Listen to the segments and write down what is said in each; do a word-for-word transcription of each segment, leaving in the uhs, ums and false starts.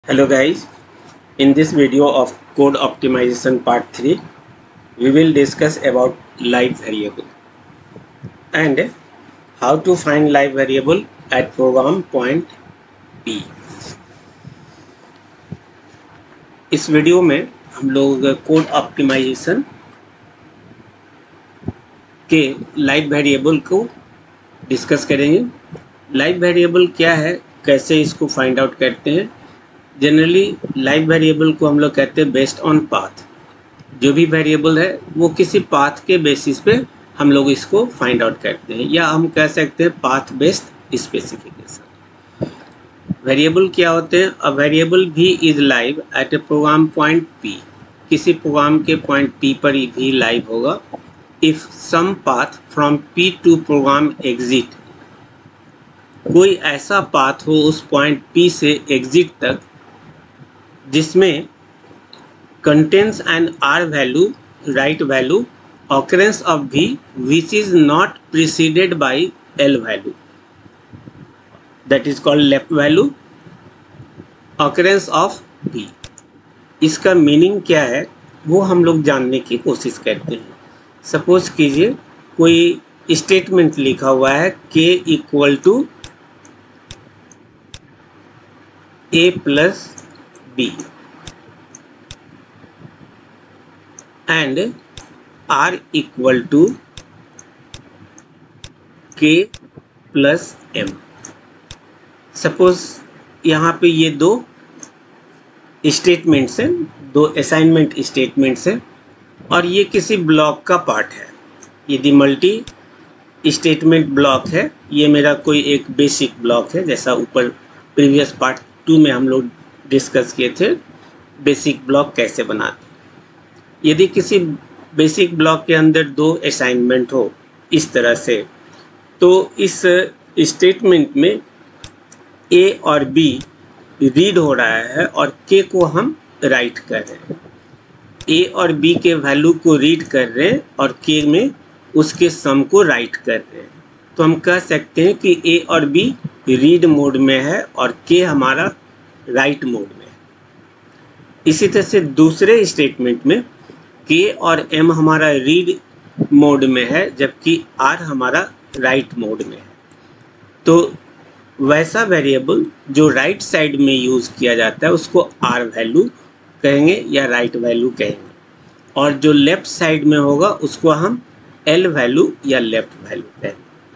Hello guys, in this video of code optimization part three, we will discuss about live variable and how to find live variable at program point P. इस video में हम लोग code optimisation के live variable को discuss करेंगे। Live variable क्या है, कैसे इसको फाइंड आउट करते हैं। जनरली लाइव वेरिएबल को हम लोग कहते हैं बेस्ड ऑन पाथ। जो भी वेरिएबल है वो किसी पाथ के बेसिस पे हम लोग इसको फाइंड आउट करते हैं, या हम कह सकते हैं पाथ बेस्ड स्पेसिफिकेशन। वेरिएबल क्या होते हैं? A variable V is live at a program point P. किसी प्रोग्राम के पॉइंट पी पर भी लाइव होगा if some path from P to program exit. कोई ऐसा पाथ हो उस पॉइंट पी से एग्जिट तक जिसमें contains an R value, right value, occurrence of V which is not preceded by L value, that is called left value, occurrence of V। इसका meaning क्या है वो हम लोग जानने की कोशिश करते हैं। सपोज कीजिए कोई स्टेटमेंट लिखा हुआ है K equal to A plus B and R equal to K plus M। Suppose यहाँ पे ये दो स्टेटमेंट्स हैं, दो असाइनमेंट स्टेटमेंट्स हैं और ये किसी ब्लॉक का पार्ट है। यदि मल्टी स्टेटमेंट ब्लॉक है, ये मेरा कोई एक बेसिक ब्लॉक है, जैसा ऊपर प्रीवियस पार्ट टू में हम लोग डिस्कस किए थे बेसिक ब्लॉक कैसे बनाते। यदि किसी बेसिक ब्लॉक के अंदर दो असाइनमेंट हो इस तरह से, तो इस स्टेटमेंट में ए और बी रीड हो रहा है और के को हम राइट कर रहे हैं। ए और बी के वैल्यू को रीड कर रहे हैं और के में उसके सम को राइट कर रहे हैं। तो हम कह सकते हैं कि ए और बी रीड मोड में है और के हमारा राइट मोड में है। इसी तरह से दूसरे स्टेटमेंट में के और एम हमारा रीड मोड में है जबकि आर हमारा राइट मोड में है। तो वैसा वेरिएबल जो राइट साइड में यूज़ किया जाता है उसको आर वैल्यू कहेंगे या राइट वैल्यू कहेंगे, और जो लेफ्ट साइड में होगा उसको हम एल वैल्यू या लेफ्ट वैल्यू कहेंगे।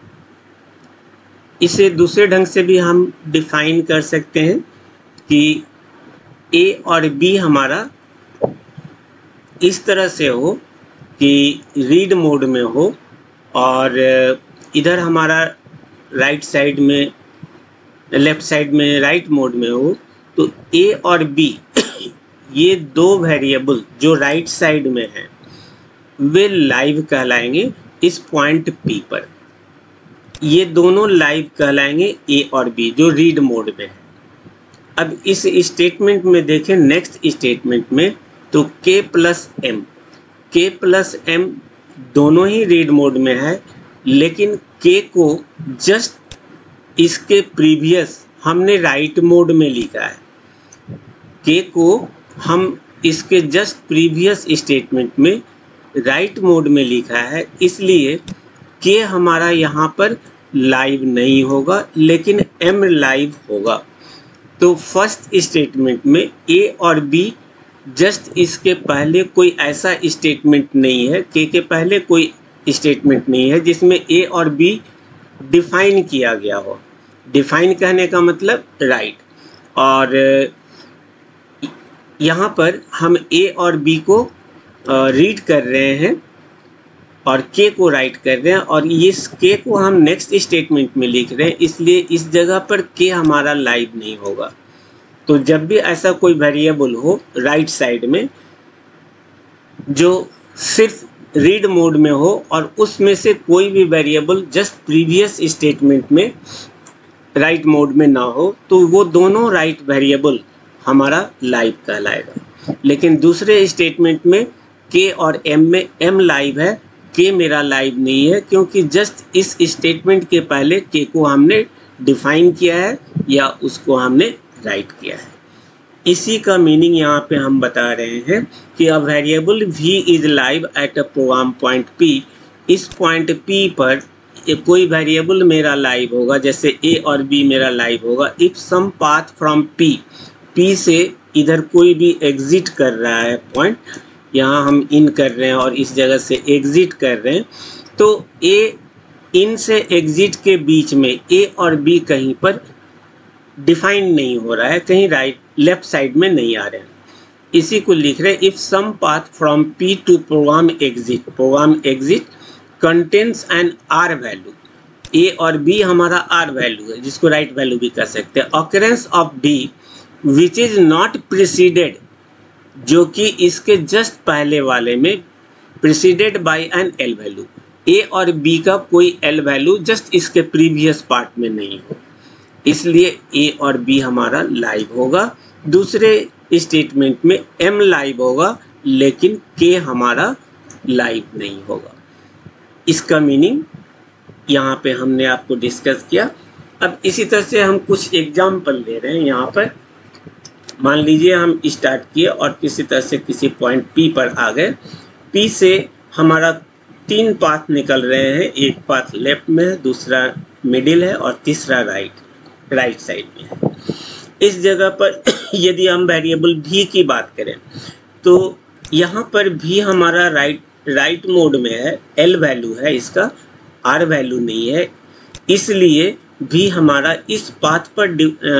इसे दूसरे ढंग से भी हम डिफाइन कर सकते हैं कि ए और बी हमारा इस तरह से हो कि रीड मोड में हो और इधर हमारा राइट साइड में लेफ्ट साइड में राइट मोड में हो। तो ए और बी ये दो वेरिएबल जो राइट साइड में हैं वे लाइव कहलाएंगे इस पॉइंट पी पर। ये दोनों लाइव कहलाएंगे ए और बी जो रीड मोड में है। अब इस स्टेटमेंट में देखें, नेक्स्ट स्टेटमेंट में तो K plus M K plus M दोनों ही रीड मोड में है, लेकिन K को जस्ट इसके प्रीवियस हमने राइट मोड में लिखा है। K को हम इसके जस्ट प्रीवियस स्टेटमेंट में राइट मोड में लिखा है, इसलिए K हमारा यहाँ पर लाइव नहीं होगा लेकिन M लाइव होगा। तो फर्स्ट स्टेटमेंट में A और B जस्ट इसके पहले कोई ऐसा स्टेटमेंट नहीं है, के के पहले कोई स्टेटमेंट नहीं है जिसमें ए और बी डिफाइन किया गया हो। डिफाइन कहने का मतलब राइट, और यहाँ पर हम ए और बी को रीड कर रहे हैं और के को राइट कर रहे हैं, और इस के को हम नेक्स्ट स्टेटमेंट में लिख रहे हैं, इसलिए इस जगह पर के हमारा लाइव नहीं होगा। तो जब भी ऐसा कोई वेरिएबल हो राइट साइड में जो सिर्फ रीड मोड में हो और उसमें से कोई भी वेरिएबल जस्ट प्रीवियस स्टेटमेंट में राइट मोड में ना हो, तो वो दोनों राइट वेरिएबल हमारा लाइव कहलाएगा। लेकिन दूसरे स्टेटमेंट में के और एम में एम लाइव है, के मेरा लाइव नहीं है, क्योंकि जस्ट इस स्टेटमेंट के पहले के को हमने डिफाइन किया है या उसको हमने राइट किया है। इसी का मीनिंग यहाँ पे हम बता रहे हैं कि a variable v is live at a program point p। इस पॉइंट p पर कोई वेरिएबल मेरा लाइव होगा, जैसे a और b मेरा लाइव होगा if some path from p, p से इधर कोई भी एग्जिट कर रहा है पॉइंट, यहाँ हम इन कर रहे हैं और इस जगह से एग्जिट कर रहे हैं, तो a इन से एग्जिट के बीच में a और b कहीं पर डिफाइन नहीं हो रहा है, कहीं राइट लेफ्ट साइड में नहीं आ रहे हैं। इसी को लिख रहे हैं if some path from p to program exit, program exit contains an R value, a और b हमारा आर वैल्यू है जिसको राइट right वैल्यू भी कर सकते हैं। Occurrence of d which is not preceded, जो कि इसके जस्ट पहले वाले में preceded by an L value, a और b का कोई एल वैल्यू जस्ट इसके प्रीवियस पार्ट में नहीं हो, इसलिए a और b हमारा लाइव होगा। दूसरे स्टेटमेंट में m लाइव होगा लेकिन k हमारा लाइव नहीं होगा। इसका मीनिंग यहाँ पे हमने आपको डिस्कस किया। अब इसी तरह से हम कुछ एग्जाम्पल ले रहे हैं। यहाँ पर मान लीजिए हम स्टार्ट किए और किसी तरह से किसी पॉइंट P पर आ गए। P से हमारा तीन पाथ निकल रहे हैं, एक पाथ लेफ्ट में है, दूसरा मिडिल है और तीसरा राइट राइट साइड में है। इस जगह पर यदि हम वेरिएबल v की बात करें तो यहाँ पर v हमारा राइट राइट मोड में है, l वैल्यू है इसका, r वैल्यू नहीं है, इसलिए v हमारा इस पाथ पर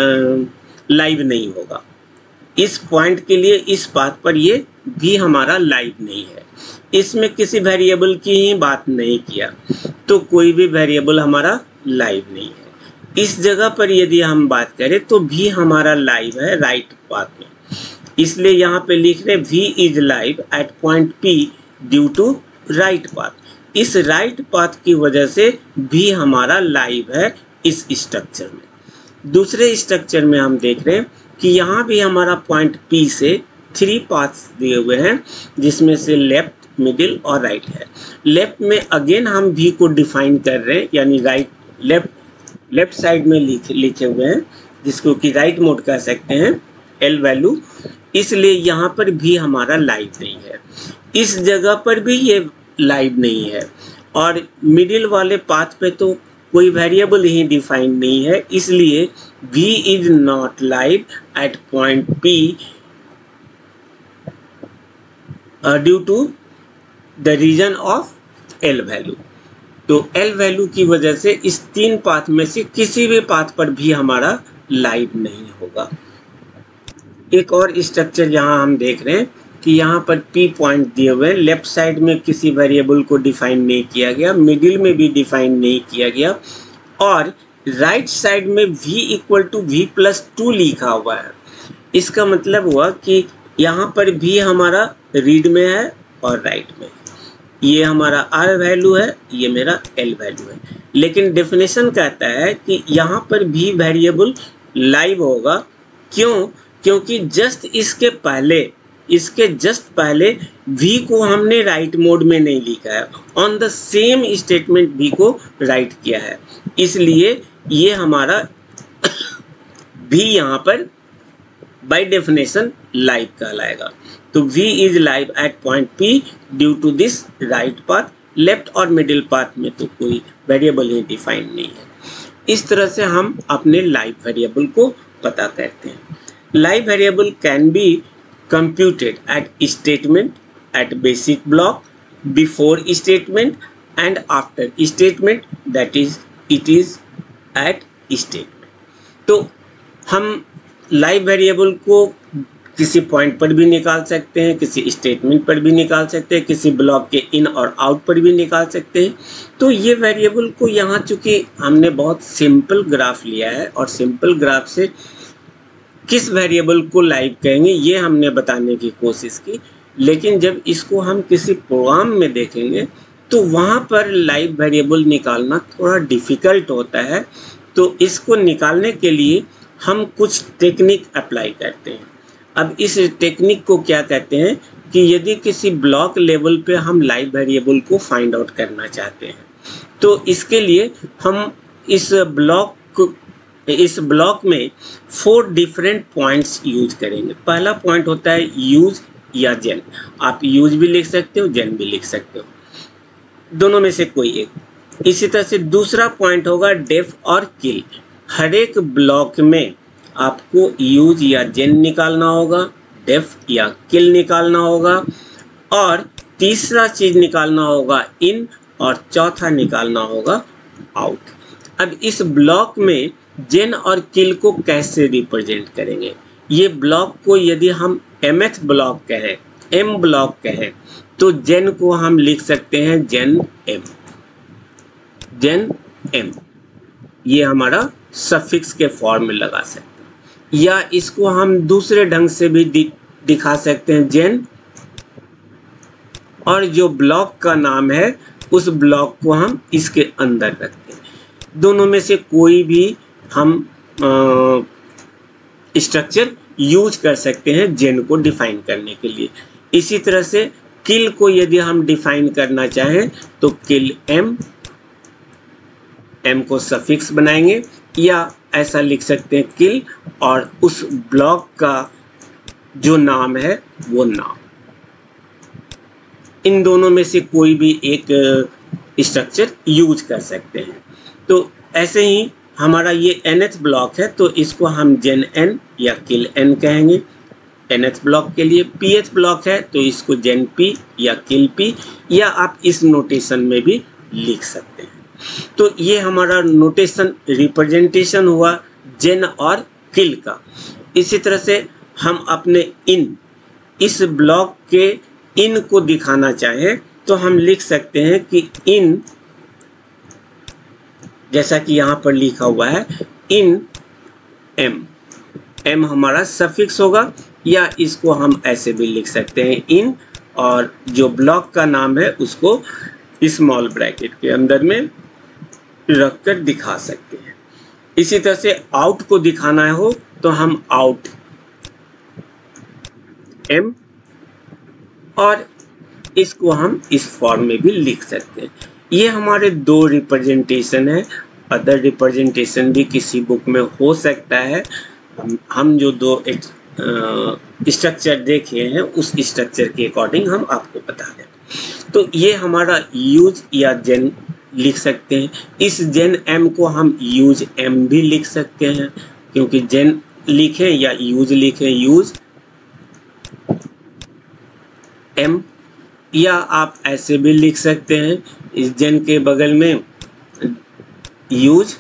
लाइव नहीं होगा। इस पॉइंट के लिए इस पाथ पर ये v हमारा लाइव नहीं है। इसमें किसी वेरिएबल की ही बात नहीं किया तो कोई भी वेरिएबल हमारा लाइव नहीं है। इस जगह पर यदि हम बात करें तो v हमारा लाइव है राइट पाथ में, इसलिए यहाँ पे लिख रहे v is live at point p due to right path. इस राइट पाथ की वजह से v हमारा लाइव है इस स्ट्रक्चर में। दूसरे स्ट्रक्चर में हम देख रहे हैं कि यहाँ भी हमारा पॉइंट P से थ्री पाथ्स दिए हुए हैं जिसमें से लेफ्ट, मिडिल और राइट है। लेफ्ट में अगेन हम V को डिफाइन कर रहे हैं, यानी राइट लेफ्ट लेफ्ट साइड में लिखे लिखे हुए हैं जिसको कि राइट मोड कह सकते हैं, L वैल्यू, इसलिए यहाँ पर V हमारा लाइव नहीं है। इस जगह पर भी ये लाइव नहीं है और मिडिल वाले पाथ पे तो कोई वेरिएबल ही डिफाइन नहीं है, इसलिए v is not live at point p due to the reason of l value. तो l वैल्यू की वजह से इस तीन पाथ में से किसी भी पाथ पर भी हमारा लाइव नहीं होगा। एक और स्ट्रक्चर यहाँ हम देख रहे हैं कि यहाँ पर p पॉइंट दिए हुए हैं, लेफ्ट साइड में किसी वेरिएबल को डिफाइन नहीं किया गया, मिडिल में भी डिफाइन नहीं किया गया और राइट साइड में v equal to V plus two लिखा हुआ है। इसका मतलब हुआ कि यहाँ पर v हमारा रीड में है और राइट में, ये हमारा r वैल्यू है, ये मेरा l वैल्यू है, लेकिन डेफिनेशन कहता है कि यहाँ पर v वेरिएबल लाइव होगा। क्यों? क्योंकि जस्ट इसके पहले इसके जस्ट पहले v को हमने राइट मोड में नहीं लिखा है, on the same statement v को राइट किया है, इसलिए ये हमारा v यहाँ पर बाय डेफिनेशन लाइव कहलाएगा। तो v is live at point p due to this right path. Left और मिडिल पाथ में तो कोई वेरिएबल ही डिफाइन नहीं है। इस तरह से हम अपने लाइव वेरिएबल को पता करते हैं। Live variable can be computed at statement, at basic block, before statement and after statement, that is it is at statement। तो हम लाइव वेरिएबल को किसी पॉइंट पर भी निकाल सकते हैं, किसी स्टेटमेंट पर भी निकाल सकते हैं, किसी ब्लॉक के इन और आउट पर भी निकाल सकते हैं। तो ये वेरिएबल को यहाँ चूंकि हमने बहुत सिंपल ग्राफ लिया है और सिंपल ग्राफ से किस वेरिएबल को लाइव कहेंगे ये हमने बताने की कोशिश की, लेकिन जब इसको हम किसी प्रोग्राम में देखेंगे तो वहाँ पर लाइव वेरिएबल निकालना थोड़ा डिफ़िकल्ट होता है। तो इसको निकालने के लिए हम कुछ टेक्निक अप्लाई करते हैं। अब इस टेक्निक को क्या कहते हैं कि यदि किसी ब्लॉक लेवल पे हम लाइव वेरिएबल को फाइंड आउट करना चाहते हैं तो इसके लिए हम इस ब्लॉक इस ब्लॉक में फोर डिफरेंट पॉइंट्स यूज करेंगे। पहला पॉइंट होता है यूज या जेन। आप यूज भी लिख सकते हो, जेन भी लिख सकते हो, दोनों में से कोई एक। इसी तरह से दूसरा पॉइंट होगा डेफ और किल। हर एक ब्लॉक में आपको यूज या जेन निकालना होगा, डेफ या किल निकालना होगा, और तीसरा चीज निकालना होगा इन, और चौथा निकालना होगा आउट। अब इस ब्लॉक में जेन और किल को कैसे रिप्रेजेंट करेंगे? ये ब्लॉक को यदि हम mth ब्लॉक कहें, m ब्लॉक कहें, तो जेन को हम लिख सकते हैं जेन m, जेन m। ये हमारा सफिक्स के फॉर्म में लगा सकते हैं, या इसको हम दूसरे ढंग से भी दि, दिखा सकते हैं जेन, और जो ब्लॉक का नाम है उस ब्लॉक को हम इसके अंदर रखते हैं। दोनों में से कोई भी हम स्ट्रक्चर यूज कर सकते हैं जेन को डिफाइन करने के लिए। इसी तरह से किल को यदि हम डिफाइन करना चाहें तो किल m, m को सफिक्स बनाएंगे, या ऐसा लिख सकते हैं किल और उस ब्लॉक का जो नाम है वो नाम। इन दोनों में से कोई भी एक स्ट्रक्चर यूज कर सकते हैं। तो ऐसे ही हमारा ये nth ब्लॉक है, तो इसको हम जेन n या किल n कहेंगे nth ब्लॉक के लिए। pth ब्लॉक है तो इसको जेन p या किल p, या आप इस नोटेशन में भी लिख सकते हैं। तो ये हमारा नोटेशन रिप्रेजेंटेशन हुआ जेन और किल का। इसी तरह से हम अपने इन, इस ब्लॉक के इन को दिखाना चाहें तो हम लिख सकते हैं कि इन, जैसा कि यहाँ पर लिखा हुआ है इन m, m हमारा सफिक्स होगा, या इसको हम ऐसे भी लिख सकते हैं इन, और जो ब्लॉक का नाम है उसको स्मॉल ब्रैकेट के अंदर में रखकर दिखा सकते हैं। इसी तरह से आउट को दिखाना हो तो हम आउट m, और इसको हम इस फॉर्म में भी लिख सकते हैं। ये हमारे दो रिप्रेजेंटेशन है। अदर रिप्रेजेंटेशन भी किसी बुक में हो सकता है। हम जो दो स्ट्रक्चर देखे हैं उस स्ट्रक्चर के अकॉर्डिंग हम आपको बता दें। तो ये हमारा यूज या जेन लिख सकते हैं। इस जेन m को हम यूज m भी लिख सकते हैं, क्योंकि जेन लिखें या यूज लिखें, यूज m, या आप ऐसे भी लिख सकते हैं इस जेन के बगल में यूज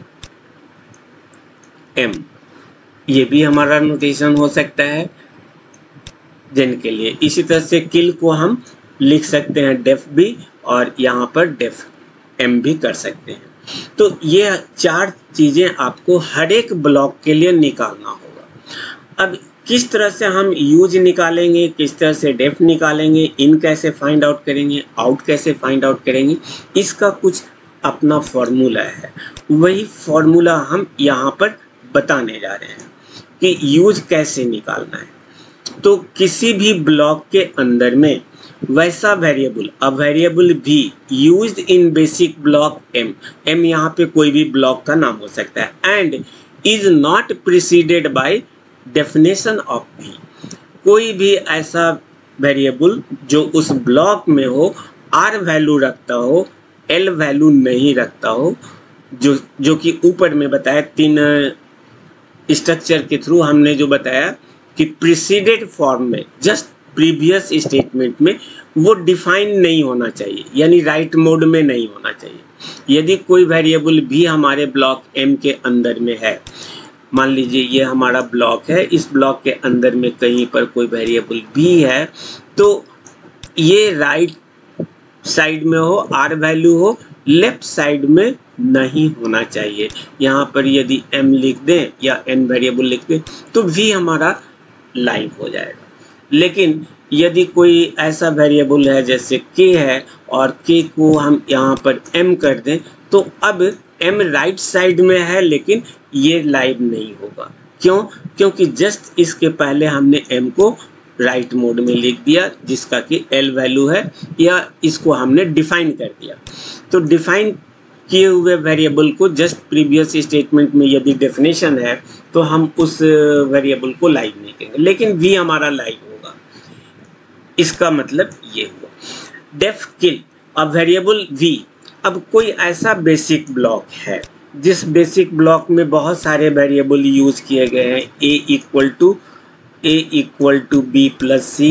m। ये भी हमारा नोटेशन हो सकता है जेन के लिए। इसी तरह से किल को हम लिख सकते हैं डेफ भी, और यहाँ पर डेफ m भी कर सकते हैं। तो ये चार चीज़ें आपको हर एक ब्लॉक के लिए निकालना होगा। अब किस तरह से हम यूज निकालेंगे, किस तरह से डेफ निकालेंगे, इन कैसे फाइंड आउट करेंगे, आउट कैसे फाइंड आउट करेंगे, इसका कुछ अपना फॉर्मूला है। वही फॉर्मूला हम यहाँ पर बताने जा रहे हैं कि यूज कैसे निकालना है। तो किसी भी ब्लॉक के अंदर में वैसा वेरिएबल, अ वेरिएबल भी used in basic block m, m यहाँ पे कोई भी ब्लॉक का नाम हो सकता है, and is not preceded by definition of v। कोई भी ऐसा वेरिएबल जो उस ब्लॉक में हो, r वैल्यू रखता हो, l वैल्यू नहीं रखता हो, जो जो कि ऊपर में बताया तीन स्ट्रक्चर के थ्रू हमने जो बताया कि प्रीसीडेड फॉर्म में, जस्ट प्रीवियस स्टेटमेंट में वो डिफाइन नहीं होना चाहिए, यानी राइट मोड में नहीं होना चाहिए। यदि कोई वेरिएबल भी हमारे ब्लॉक m के अंदर में है, मान लीजिए ये हमारा ब्लॉक है, इस ब्लॉक के अंदर में कहीं पर कोई वेरिएबल भी है, तो ये राइट साइड में हो, r वैल्यू हो, लेफ्ट साइड में नहीं होना चाहिए। यहाँ पर यदि m लिख दें या n वेरिएबल लिख दें तो v हमारा लाइव हो जाएगा। लेकिन यदि कोई ऐसा वेरिएबल है जैसे k है और k को हम यहाँ पर m कर दें, तो अब m राइट साइड में है लेकिन ये लाइव नहीं होगा। क्यों? क्योंकि जस्ट इसके पहले हमने m को राइट मोड में लिख दिया, जिसका कि l वैल्यू है, या इसको हमने डिफाइन कर दिया। तो डिफाइन किए हुए वेरिएबल को जस्ट प्रीवियस स्टेटमेंट में यदि डेफिनेशन है तो हम उस वेरिएबल को लाइव नहीं करेंगे, लेकिन वी हमारा लाइव होगा। इसका मतलब ये हुआ def kill a variable V. अब कोई ऐसा बेसिक ब्लॉक है जिस बेसिक ब्लॉक में बहुत सारे वेरिएबल यूज किए गए हैं, A equal to A equal to B plus C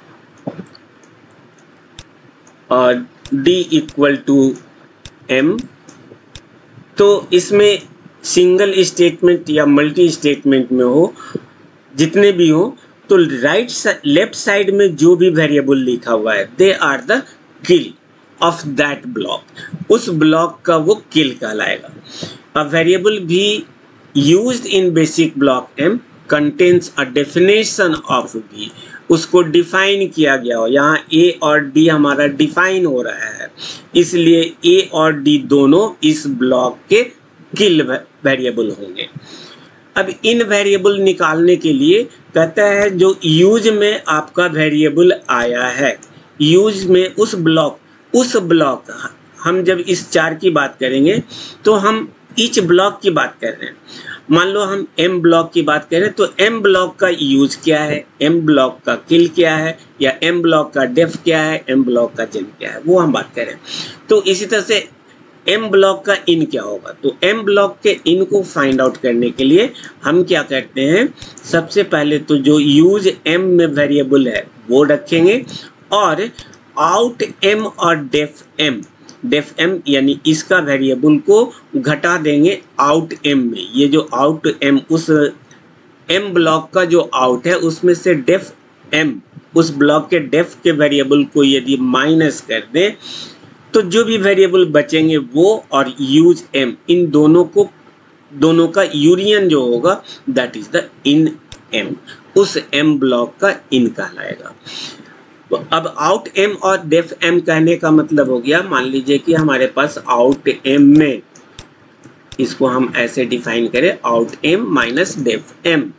और डी इक्वल टू एम। तो इसमें सिंगल स्टेटमेंट या मल्टी स्टेटमेंट में हो, जितने भी हो, तो राइट लेफ्ट साइड में जो भी वेरिएबल लिखा हुआ है they are the kill of that block. उस ब्लॉक का वो किल कहलाएगा। अ वेरिएबल भी used in basic block M contains a definition of B. उसको डिफाइन किया गया हो, यहाँ ए और डी हमारा डिफाइन हो रहा है, इसलिए ए और डी दोनों इस ब्लॉक के किल वेरिएबल होंगे। अब इन वेरिएबल निकालने के लिए कहता है जो यूज में आपका वेरिएबल आया है, यूज में उस ब्लॉक उस ब्लॉक हम जब इस चार की बात करेंगे तो हम ईच ब्लॉक की बात कर रहे हैं। मान लो हम एम ब्लॉक की बात करें तो एम ब्लॉक का यूज क्या है, एम ब्लॉक का किल क्या है, या एम ब्लॉक का डेफ क्या है, एम ब्लॉक का जेन क्या है, वो हम बात करें। तो इसी तरह से एम ब्लॉक का इन क्या होगा, तो एम ब्लॉक के इन को फाइंड आउट करने के लिए हम क्या करते हैं, सबसे पहले तो जो यूज एम में वेरिएबल है वो रखेंगे और आउट एम और डेफ एम डेफ एम यानी इसका वेरिएबल को घटा देंगे आउट एम में। ये जो आउट एम उस एम ब्लॉक का जो आउट है उसमें से डेफ एम उस ब्लॉक के डेफ के वेरिएबल को यदि माइनस कर दें तो जो भी वेरिएबल बचेंगे वो और यूज एम, इन दोनों को दोनों का यूनियन जो होगा that is the in M, उस एम ब्लॉक का इन कहलाएगा। तो अब आउट एम और डेफ एम कहने का मतलब हो गया, मान लीजिए कि हमारे पास आउट एम में, इसको हम ऐसे डिफाइन करें out M minus def M,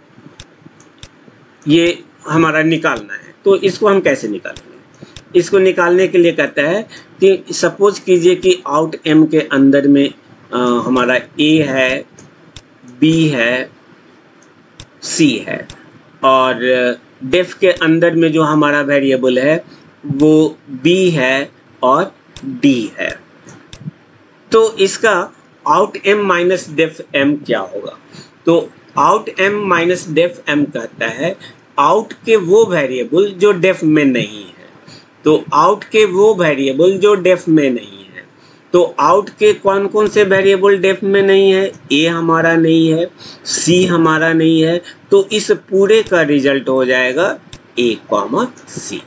ये हमारा निकालना है। तो इसको हम कैसे निकालेंगे, इसको निकालने के लिए कहता है कि सपोज कीजिए कि आउट एम के अंदर में आ, हमारा ए है, बी है, सी है और डेफ के अंदर में जो हमारा वेरिएबल है वो बी है और डी है। तो इसका out M minus def M क्या होगा, तो out M minus def M कहता है आउट के वो वेरिएबल जो डेफ में नहीं है। तो आउट के वो वेरिएबल जो डेफ में नहीं है, तो आउट के कौन कौन से वेरिएबल डेफ में नहीं है, ए हमारा नहीं है, सी हमारा नहीं है, तो इस पूरे का रिजल्ट हो जाएगा ए कॉमा सी।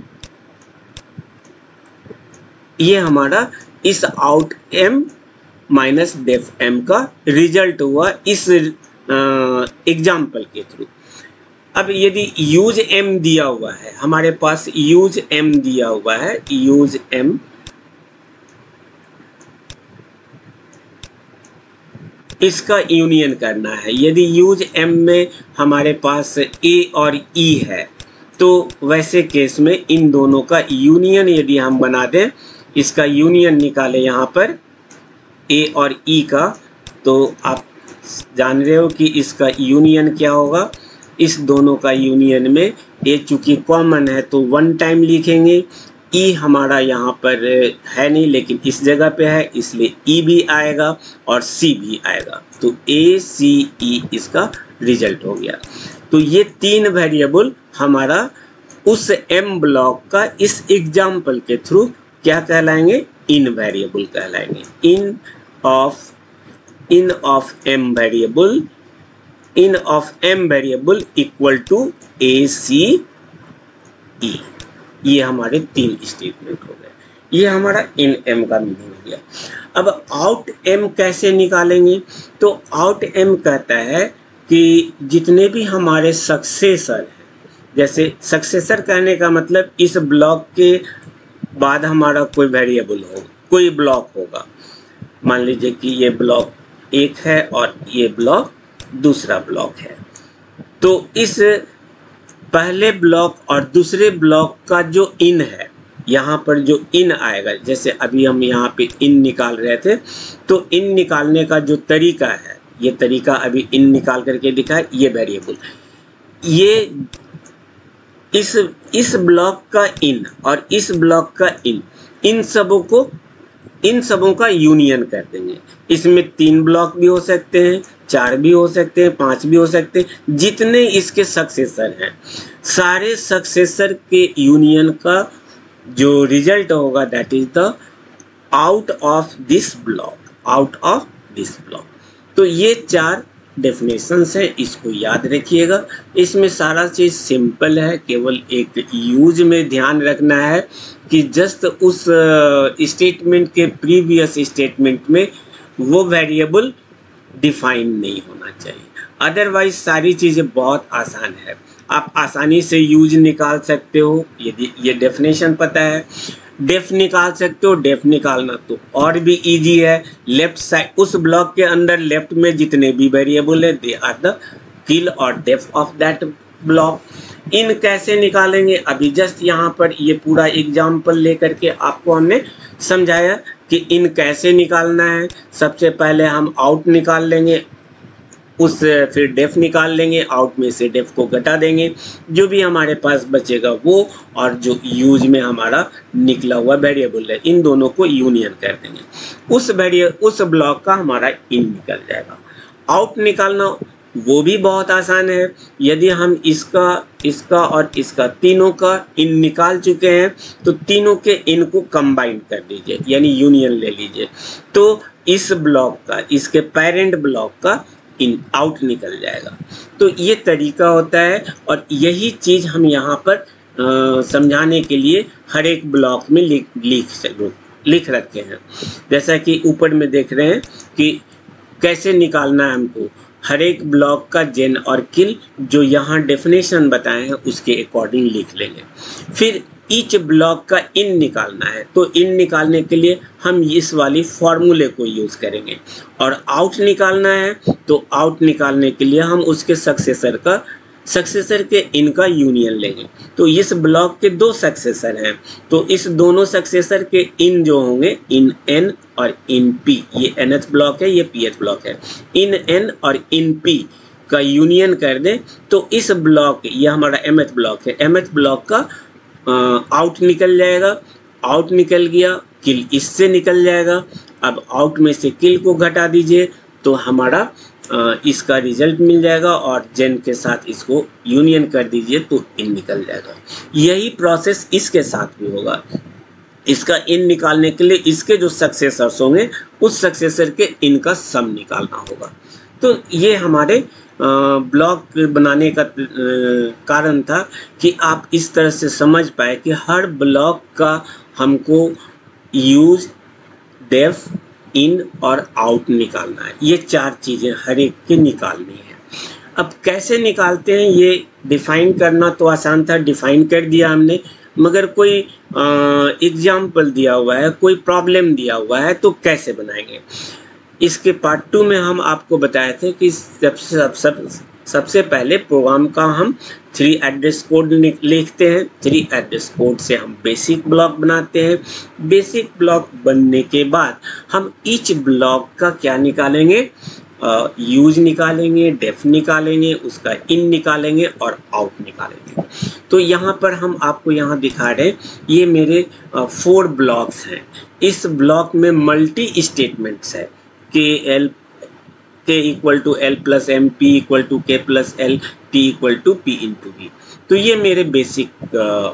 ये हमारा इस out M minus def M का रिजल्ट हुआ इस एग्जाम्पल के थ्रू। अब यदि यूज एम दिया हुआ है, हमारे पास यूज एम दिया हुआ है, यूज एम इसका यूनियन करना है। यदि यूज एम में हमारे पास ए और ई है तो वैसे केस में इन दोनों का यूनियन यदि हम बना दें, इसका यूनियन निकाले यहाँ पर ए और ई का, तो आप जान रहे हो कि इसका यूनियन क्या होगा। इस दोनों का यूनियन में ए चूंकि कॉमन है तो वन टाइम लिखेंगे, ई हमारा यहाँ पर है नहीं लेकिन इस जगह पे है इसलिए ई भी आएगा और सी भी आएगा, तो ए सी ई इसका रिजल्ट हो गया। तो ये तीन वेरिएबल हमारा उस एम ब्लॉक का इस एग्जाम्पल के थ्रू क्या कहलाएंगे, इन वेरिएबल कहलाएंगे। In of in of M variable in of M variable equal to A C E, ये हमारे तीन स्टेटमेंट हो गए। ये हमारा इन एम का मीनिंग हो गया। अब आउट एम कैसे निकालेंगे, तो आउट एम कहता है कि जितने भी हमारे सक्सेसर हैं, जैसे सक्सेसर कहने का मतलब इस ब्लॉक के बाद हमारा कोई वेरिएबल हो, कोई ब्लॉक होगा। मान लीजिए कि ये ब्लॉक एक है और ये ब्लॉक दूसरा ब्लॉक है, तो इस पहले ब्लॉक और दूसरे ब्लॉक का जो इन है यहाँ पर जो इन आएगा, जैसे अभी हम यहाँ पे इन निकाल रहे थे, तो इन निकालने का जो तरीका है, ये तरीका अभी इन निकाल करके दिखा है, ये वेरिएबल, ये इस इस ब्लॉक का इन और इस ब्लॉक का इन, इन सबों को इन सबों का यूनियन कर देंगे। इसमें तीन ब्लॉक भी हो सकते हैं, चार भी हो सकते हैं, पांच भी हो सकते हैं, जितने इसके सक्सेसर हैं, सारे सक्सेसर के यूनियन का जो रिजल्ट होगा that is the out of this block, out of this block. तो ये चार डेफिनेशंस है, इसको याद रखिएगा। इसमें सारा चीज़ सिंपल है, केवल एक यूज में ध्यान रखना है कि जस्ट उस स्टेटमेंट के प्रीवियस स्टेटमेंट में वो वेरिएबल डिफाइन नहीं होना चाहिए, अदरवाइज सारी चीज़ें बहुत आसान है। आप आसानी से यूज निकाल सकते हो, यदि ये डेफिनेशन पता है, डेफ निकाल सकते हो। डेफ निकालना तो और भी इजी है, लेफ्ट साइड उस ब्लॉक के अंदर लेफ्ट में जितने भी वेरिएबल है दे आर द किल और def of that block. In कैसे निकालेंगे, अभी जस्ट यहाँ पर ये पूरा एग्जाम्पल लेकर के आपको हमने समझाया कि इन कैसे निकालना है। सबसे पहले हम आउट निकाल लेंगे, उससे फिर डेफ निकाल लेंगे, आउट में से डेफ को घटा देंगे, जो भी हमारे पास बचेगा वो, और जो यूज में हमारा निकला हुआ वेरिएबल है, इन दोनों को यूनियन कर देंगे, उस वेरिएबल उस ब्लॉक का हमारा इन निकल जाएगा। आउट निकालना वो भी बहुत आसान है, यदि हम इसका इसका और इसका तीनों का इन निकाल चुके हैं तो तीनों के इन को कंबाइन कर दीजिए, यानी यूनियन ले लीजिए, तो इस ब्लॉक का, इसके पेरेंट ब्लॉक का इन आउट निकल जाएगा। तो ये तरीका होता है, और यही चीज़ हम यहाँ पर आ, समझाने के लिए हर एक ब्लॉक में लिख लिख लिख रखे हैं। जैसा कि ऊपर में देख रहे हैं कि कैसे निकालना है हमको, हर एक ब्लॉक का जेन और किल जो यहाँ डेफिनेशन बताए हैं उसके अकॉर्डिंग लिख लेंगे। फिर ईच ब्लॉक का इन निकालना है, तो इन निकालने के लिए हम इस वाली फॉर्मूले को यूज़ करेंगे। और आउट निकालना है, तो आउट निकालने के लिए हम उसके सक्सेसर का सक्सेसर के इन का यूनियन लेंगे। तो इस ब्लॉक के दो सक्सेसर हैं, तो इस दोनों सक्सेसर के इन जो होंगे, इन एन और इन पी, ये एनथ ब्लॉक है, ये पीएच ब्लॉक है, इन एन और इन पी का यूनियन कर दें तो इस ब्लॉक, ये हमारा एमएथ ब्लॉक है, एमएथ ब्लॉक का आउट निकल जाएगा। आउट निकल गया, किल इससे निकल जाएगा। अब आउट में से किल को घटा दीजिए तो हमारा आ, इसका रिजल्ट मिल जाएगा, और जेन के साथ इसको यूनियन कर दीजिए तो इन निकल जाएगा। यही प्रोसेस इसके साथ भी होगा। इसका इन निकालने के लिए इसके जो सक्सेसर्स होंगे उस सक्सेसर के इन का सम निकालना होगा। तो ये हमारे ब्लॉक बनाने का कारण था कि आप इस तरह से समझ पाए कि हर ब्लॉक का हमको यूज, डेफ, इन और आउट निकालना है। ये चार चीज़ें हर एक की निकालनी है। अब कैसे निकालते हैं ये डिफ़ाइन करना तो आसान था, डिफ़ाइन कर दिया हमने, मगर कोई एग्जाम्पल दिया हुआ है, कोई प्रॉब्लम दिया हुआ है तो कैसे बनाएंगे। इसके पार्ट टू में हम आपको बताए थे कि सबसे सब, सब, सबसे पहले प्रोग्राम का हम थ्री एड्रेस कोड लिखते हैं। थ्री एड्रेस कोड से हम बेसिक ब्लॉक बनाते हैं। बेसिक ब्लॉक बनने के बाद हम ईच ब्लॉक का क्या निकालेंगे, यूज निकालेंगे, डेफ निकालेंगे, उसका इन निकालेंगे और आउट निकालेंगे। तो यहाँ पर हम आपको यहाँ दिखा रहे हैं, ये मेरे फोर ब्लॉक्स हैं। इस ब्लॉक में मल्टी स्टेटमेंट्स है, K L K equal to L plus M, P equal to K plus L, T equal to P into B. तो ये मेरे बेसिक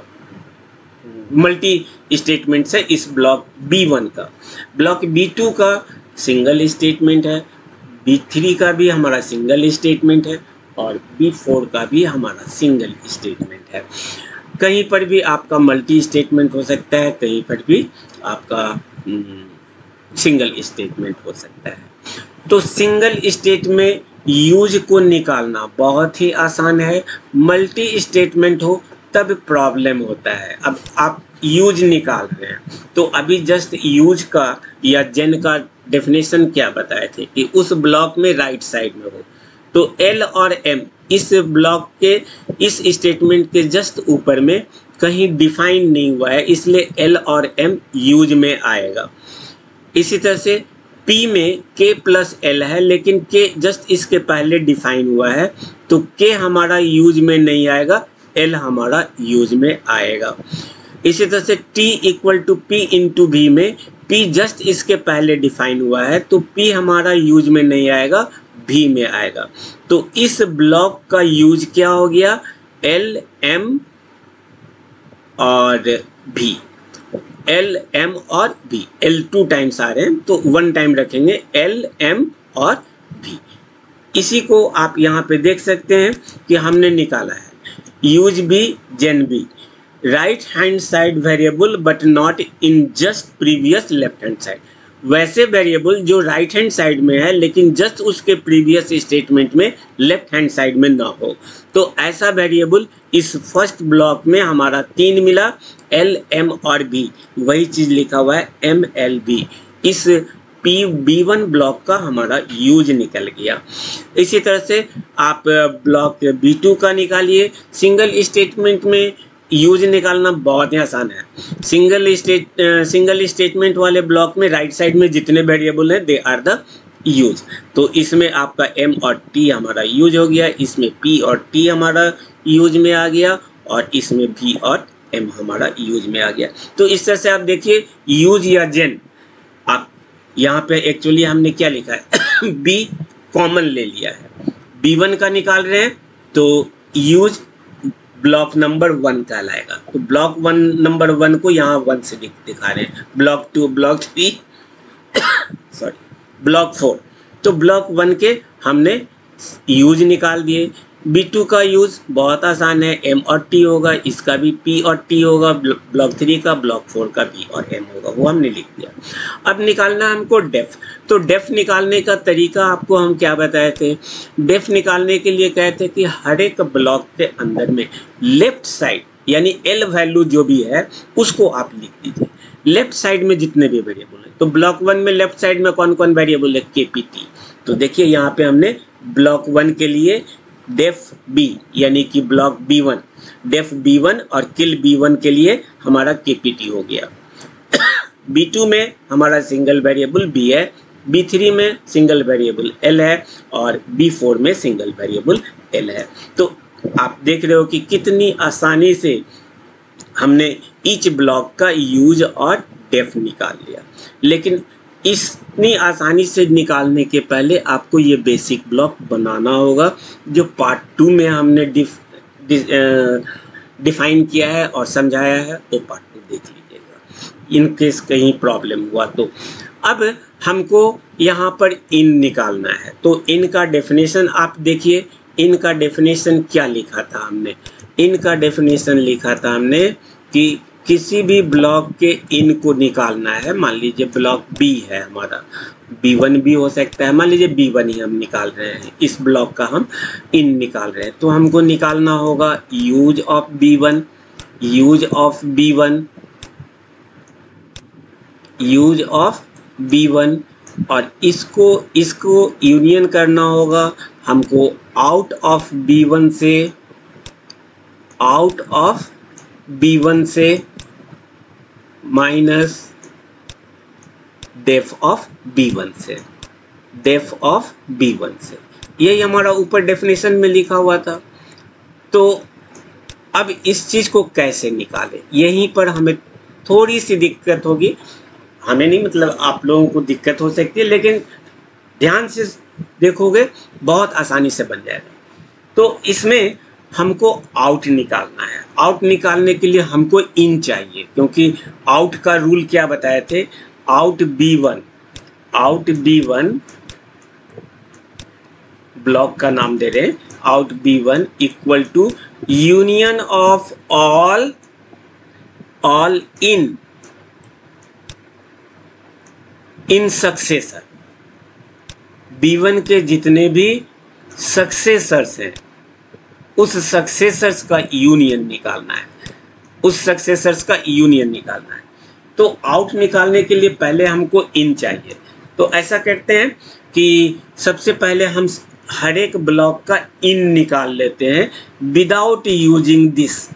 मल्टी स्टेटमेंट्स है इस ब्लॉक बी वन का। ब्लॉक बी टू का single statement है, B three का भी हमारा सिंगल स्टेटमेंट है, और बी फोर का भी हमारा सिंगल स्टेटमेंट है। कहीं पर भी आपका मल्टी स्टेटमेंट हो सकता है, कहीं पर भी आपका सिंगल स्टेटमेंट हो सकता है। तो सिंगल स्टेट में यूज को निकालना बहुत ही आसान है, मल्टी स्टेटमेंट हो तब प्रॉब्लम होता है। अब आप यूज निकाल रहे हैं तो अभी जस्ट यूज का या जेन का डेफिनेशन क्या बताए थे कि उस ब्लॉक में राइट साइड में हो, तो एल और एम इस ब्लॉक के इस स्टेटमेंट के जस्ट ऊपर में कहीं डिफाइन नहीं हुआ है, इसलिए एल और एम यूज में आएगा। इसी तरह से पी में के प्लस एल है, लेकिन के जस्ट इसके पहले डिफाइन हुआ है, तो के हमारा यूज में नहीं आएगा, एल हमारा यूज में आएगा। इसी तरह से T equal to P into V में पी जस्ट इसके पहले डिफाइन हुआ है, तो पी हमारा यूज में नहीं आएगा, भी में आएगा। तो इस ब्लॉक का यूज क्या हो गया, एल एम और भी, एल एम और भी, एल टू टाइम्स आ रहे हैं तो वन टाइम रखेंगे, एल एम और भी। इसी को आप यहाँ पे देख सकते हैं कि हमने निकाला है, use B gen B, right hand side variable but not in just previous left hand side. वैसे वेरिएबल जो राइट हैंड साइड में है लेकिन जस्ट उसके प्रीवियस स्टेटमेंट में लेफ्ट हैंड साइड में ना हो, तो ऐसा वेरिएबल इस फर्स्ट ब्लॉक में हमारा तीन मिला, एल एम और बी, वही चीज लिखा हुआ है एम एल बी। इस पी बी वन ब्लॉक का हमारा यूज निकल गया। इसी तरह से आप ब्लॉक बी टू का निकालिए। सिंगल स्टेटमेंट में यूज निकालना बहुत ही आसान है। सिंगल स्टेट सिंगल स्टेटमेंट वाले ब्लॉक में राइट साइड में जितने वेरिएबल हैं दे आर द यूज। तो इसमें आपका एम और टी हमारा यूज हो गया, इसमें पी और टी हमारा यूज में आ गया, और इसमें भी और एम हमारा यूज में आ गया। तो इस तरह से आप देखिए यूज या जेन, आप यहाँ पे एक्चुअली हमने क्या लिखा है बी कॉमन ले लिया है, बी वन का निकाल रहे हैं तो यूज ब्लॉक नंबर वन कहलाएगा। तो ब्लॉक वन नंबर वन को यहाँ वन से दिख, दिखा रहे हैं, block two, block three sorry block four. तो ब्लॉक वन के हमने यूज निकाल दिए। बी टू का यूज बहुत आसान है, एम और टी होगा, इसका भी पी और टी होगा, ब्लॉक थ्री का, ब्लॉक फोर का पी और एम होगा, वो हमने लिख दिया। अब निकालना है हमको डेफ। तो डेफ निकालने का तरीका आपको हम क्या बताए थे, डेफ निकालने के लिए कहते हैं कि हर एक ब्लॉक के अंदर में लेफ्ट साइड यानी एल वैल्यू जो भी है उसको आप लिख दीजिए, लेफ्ट साइड में जितने भी वेरिएबल हैं। तो ब्लॉक वन में लेफ्ट साइड में कौन कौन वेरिएबल है, के पी टी। तो देखिए यहाँ पे हमने ब्लॉक वन के लिए डेफ बी यानी कि block B one, def B one और किल बी वन के लिए हमारा के पी टी हो गया। बी टू में हमारा सिंगल वेरिएबल बी है, बी थ्री में सिंगल वेरिएबल एल है, और बी फोर में सिंगल वेरिएबल एल है। तो आप देख रहे हो कि कितनी आसानी से हमने ईच ब्लॉक का यूज और डेफ निकाल लिया। लेकिन इतनी आसानी से निकालने के पहले आपको ये बेसिक ब्लॉक बनाना होगा, जो पार्ट टू में हमने डिफ, डिफ, डिफाइन किया है और समझाया है, वो पार्ट टू देख लीजिएगा इन केस कहीं प्रॉब्लम हुआ तो। अब हमको यहाँ पर इन निकालना है, तो इन का डेफिनेशन आप देखिए, इन का डेफिनेशन क्या लिखा था हमने, इन का डेफिनेशन लिखा था हमने कि किसी भी ब्लॉक के इन को निकालना है। मान लीजिए ब्लॉक बी है हमारा, बी वन भी हो सकता है, मान लीजिए बी वन ही हम निकाल रहे हैं, इस ब्लॉक का हम इन निकाल रहे हैं, तो हमको निकालना होगा use of B one, use of B one, use of B one, और इसको इसको यूनियन करना होगा हमको आउट ऑफ बी वन से, आउट ऑफ बी वन से minus def of B one से, डेफ ऑफ बी वन से, यही हमारा ऊपर डेफिनेशन में लिखा हुआ था। तो अब इस चीज को कैसे निकालें, यहीं पर हमें थोड़ी सी दिक्कत होगी, हमें नहीं मतलब आप लोगों को दिक्कत हो सकती है, लेकिन ध्यान से देखोगे बहुत आसानी से बन जाएगा। तो इसमें हमको आउट निकालना है, आउट निकालने के लिए हमको इन चाहिए, क्योंकि आउट का रूल क्या बताए थे, out B one, out B one block का नाम दे रहे हैं, out B one equal to union of all all in in successor, B one के जितने भी सक्सेसर्स हैं उस सक्सेसर्स का यूनियन निकालना है, उस सक्सेसर्स का यूनियन निकालना है। तो आउट निकालने के लिए पहले हमको इन चाहिए। तो ऐसा करते हैं कि सबसे पहले हम हर एक ब्लॉक का इन निकाल लेते हैं विदाउट यूजिंग दिस,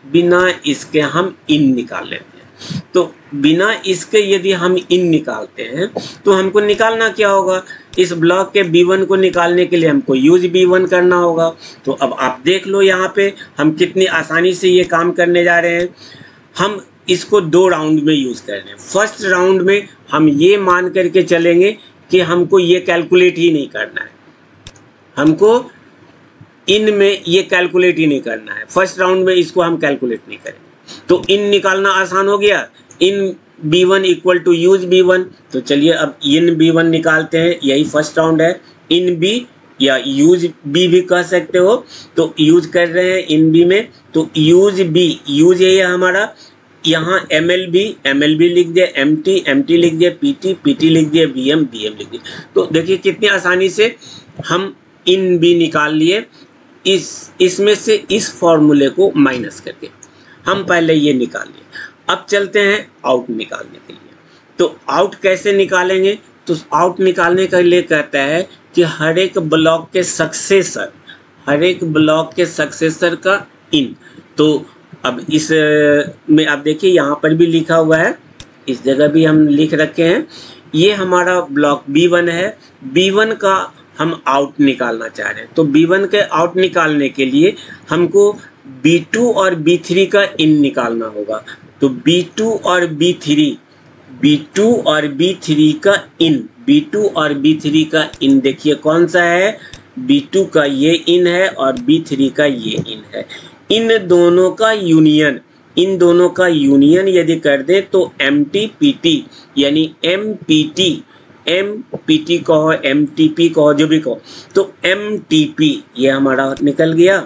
बिना इसके हम इन निकाल लेते हैं। तो बिना इसके यदि हम इन निकालते हैं तो हमको निकालना क्या होगा, इस ब्लॉक के बी वन को निकालने के लिए हमको यूज बी वन करना होगा। तो अब आप देख लो यहाँ पे हम कितनी आसानी से ये काम करने जा रहे हैं। हम इसको दो राउंड में यूज़ कर रहे हैं। फर्स्ट राउंड में हम ये मान करके चलेंगे कि हमको ये कैलकुलेट ही नहीं करना है, हमको इन में ये कैलकुलेट ही नहीं करना है। फर्स्ट राउंड में इसको हम कैलकुलेट नहीं करेंगे। तो इन निकालना आसान हो गया, in B one equal to use B one. तो चलिए अब इन बी वन निकालते हैं, यही फर्स्ट राउंड है। इन बी या यूज बी भी कह सकते हो। तो यूज कर रहे हैं इन बी में, तो यूज बी, यूज ये है हमारा, यहाँ M L B, M L B लिख दिए, एम टी, एम टी लिख दिए, पी टी, पी टी लिख दिए, बी एम, बी एम लिख दिए। तो देखिए कितनी आसानी से हम इन बी निकाल लिए, इस इसमें से इस फॉर्मूले को माइनस करके हम पहले ये निकाल लिए। अब चलते हैं आउट निकालने के लिए। तो आउट कैसे निकालेंगे, तो आउट निकालने के लिए कहता है कि हर एक ब्लॉक के सक्सेसर, हर एक ब्लॉक के सक्सेसर का इन। तो अब इस में आप देखिए यहाँ पर भी लिखा हुआ है, इस जगह भी हम लिख रखे हैं, ये हमारा ब्लॉक बी वन है। बी वन का हम आउट निकालना चाह रहे हैं। तो बी वन के आउट निकालने के लिए हमको बी टू और बी थ्री का इन निकालना होगा। तो बी टू और बी थ्री, बी टू और बी थ्री का इन, बी टू और बी थ्री का इन देखिए कौन सा है, बी टू का ये इन है और बी थ्री का ये इन है। इन दोनों का यूनियन, इन दोनों का यूनियन यदि कर दे तो एम टी पी टी यानी M P T, M P T कहो, एम टी पी कहो, जो भी कहो, तो एम टी पी ये हमारा निकल गया।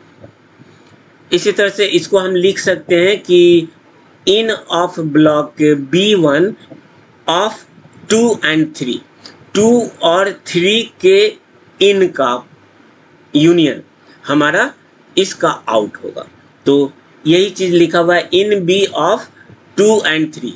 इसी तरह से इसको हम लिख सकते हैं कि in of block B one of two and three, two और थ्री के इन का यूनियन हमारा इसका आउट होगा। तो यही चीज लिखा हुआ है, in B of two and three,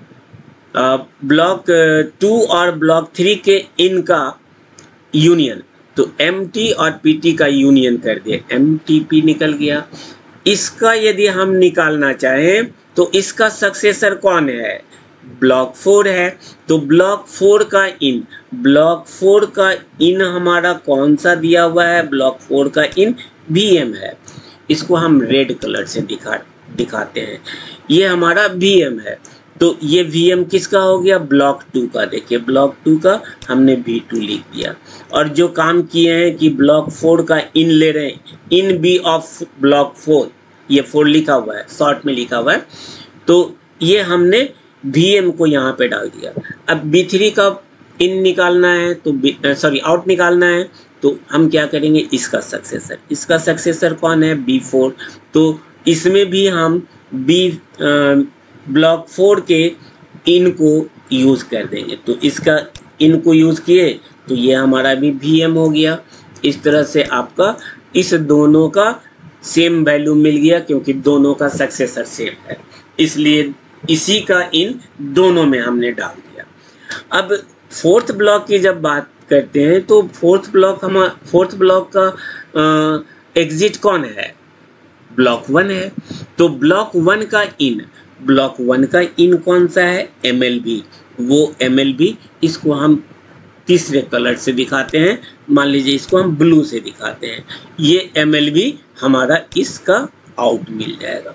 block two और ब्लॉक थ्री के इन का यूनियन। तो एम टी और पी टी का यूनियन कर दिया, एम टी पी निकल गया। इसका यदि हम निकालना चाहें तो इसका सक्सेसर कौन है, ब्लॉक फोर है। तो ब्लॉक फोर का इन, ब्लॉक फोर का इन हमारा कौन सा दिया हुआ है, ब्लॉक फोर का इन वी एम है। इसको हम रेड कलर से दिखा दिखाते हैं, ये हमारा वी एम है। तो ये वी एम किसका हो गया, ब्लॉक टू का। देखिए ब्लॉक टू का हमने वी टू लिख दिया। और जो काम किए हैं कि ब्लॉक फोर का इन ले रहे हैं, in B of block four, ये फोर लिखा हुआ है, शॉर्ट में लिखा हुआ है। तो ये हमने वी एम को यहाँ पे डाल दिया। अब बी थ्री का इन निकालना है, तो सॉरी आउट निकालना है, तो हम क्या करेंगे, इसका सक्सेसर, इसका सक्सेसर कौन है, बी फोर। तो इसमें भी हम बी ब्लॉक फोर के इन को यूज़ कर देंगे। तो इसका इन को यूज़ किए तो ये हमारा भी वी एम हो गया। इस तरह से आपका इस दोनों का सेम वैल्यू मिल गया, क्योंकि दोनों का सक्सेसर सेम है, इसलिए इसी का इन दोनों में हमने डाल दिया। अब फोर्थ ब्लॉक की जब बात करते हैं तो फोर्थ ब्लॉक हम फोर्थ ब्लॉक का एग्जिट कौन है, ब्लॉक वन है। तो ब्लॉक वन का इन, ब्लॉक वन का इन कौन सा है, एम एल बी। वो एम एल बी, इसको हम तीसरे कलर से दिखाते हैं, मान लीजिए इसको हम ब्लू से दिखाते हैं। ये एम एल बी हमारा इसका आउट मिल जाएगा।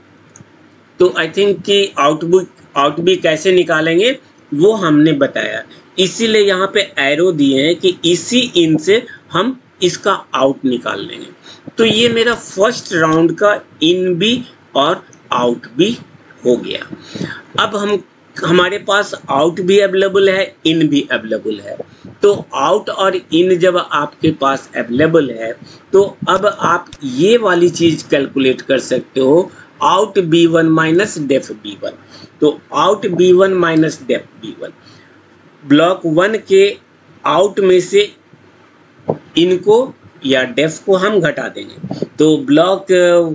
तो आई थिंक कि आउटबुक आउट भी कैसे निकालेंगे वो हमने बताया, इसीलिए यहाँ पे एरो दिए हैं कि इसी इन से हम इसका आउट निकाल लेंगे। तो ये मेरा फर्स्ट राउंड का इन भी और आउट भी हो गया। अब हम हमारे पास आउट भी अवेलेबल है, इन भी अवेलेबल है। तो आउट और इन जब आपके पास अवेलेबल है तो अब आप ये वाली चीज़ कैलकुलेट कर सकते हो, out B one minus def B one. तो out B one minus def B one, block one के आउट में से इनको या डेफ को हम घटा देंगे। तो ब्लॉक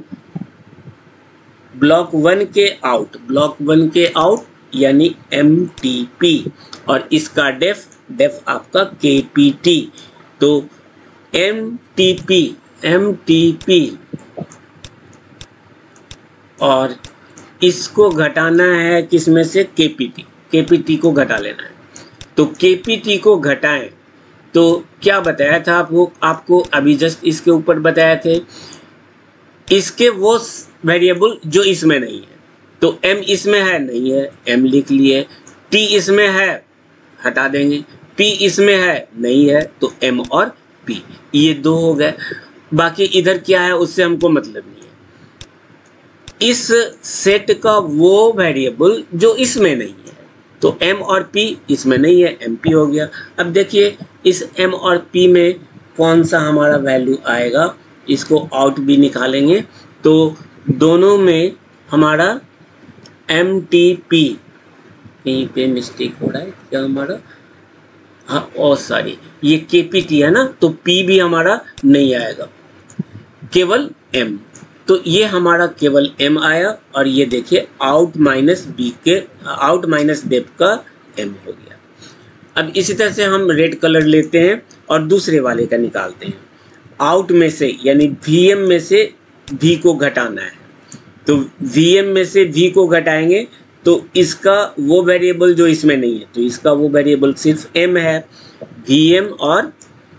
ब्लॉक वन के आउट, ब्लॉक वन के आउट यानी एम टी पी, और इसका डेफ, डेफ आपका के पी टी। तो M T P, M T P और इसको घटाना है किसमें से, केपीटी, केपीटी को घटा लेना है। तो केपीटी को घटाएं तो क्या बताया था आपको आपको अभी जस्ट इसके ऊपर बताया थे, इसके वो वेरिएबल जो इसमें नहीं है। तो m इसमें है, नहीं है, m लिख लिए, t इसमें है, हटा देंगे, p इसमें है, नहीं है, तो m और p ये दो हो गए। बाकी इधर क्या है उससे हमको मतलब नहीं है। इस सेट का वो वेरिएबल जो इसमें नहीं है, तो m और p इसमें नहीं है, mp हो गया। अब देखिए इस m और p में कौन सा हमारा वैल्यू आएगा, इसको आउट भी निकालेंगे तो दोनों में हमारा एम टी पी, कहीं पे मिस्टेक हो रहा है क्या हमारा, हाँ ओ सॉरी ये के पी टी है ना, तो p भी हमारा नहीं आएगा, केवल m। तो ये हमारा केवल m आया और ये देखिए आउट माइनस बी के आउट माइनस डेप का m हो गया। अब इसी तरह से हम रेड कलर लेते हैं और दूसरे वाले का निकालते हैं। आउट में से यानी वी एम में से v को घटाना है, तो वी एम में से v को घटाएंगे तो इसका वो वेरिएबल जो इसमें नहीं है, तो इसका वो वेरिएबल सिर्फ m है, वी एम, और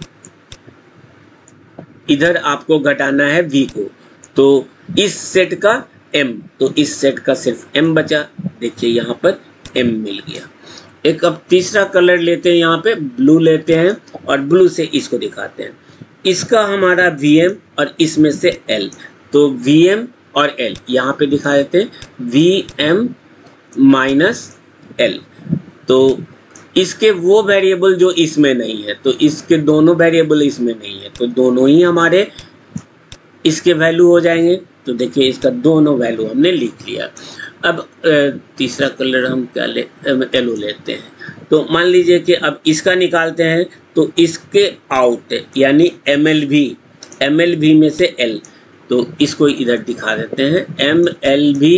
इधर आपको घटाना है v को, तो इस सेट का m, तो इस सेट का सिर्फ m बचा। देखिए यहाँ पर m मिल गया। एक अब तीसरा कलर लेते हैं, यहाँ पे ब्लू लेते हैं और ब्लू से इसको दिखाते हैं। इसका हमारा वी एम और इसमें से L, तो वी एम और L यहाँ पे दिखा देते हैं, वी एम माइनस L, तो इसके वो वेरिएबल जो इसमें नहीं है, तो इसके दोनों वेरिएबल इसमें नहीं है, तो दोनों ही हमारे इसके वैल्यू हो जाएंगे। तो देखिए इसका दोनों वैल्यू हमने लिख लिया। अब तीसरा कलर हम क्या ले येलो लेते हैं, तो मान लीजिए कि अब इसका निकालते हैं, तो इसके आउट यानी M L V, M L V में से L, तो इसको इधर दिखा देते हैं, M L V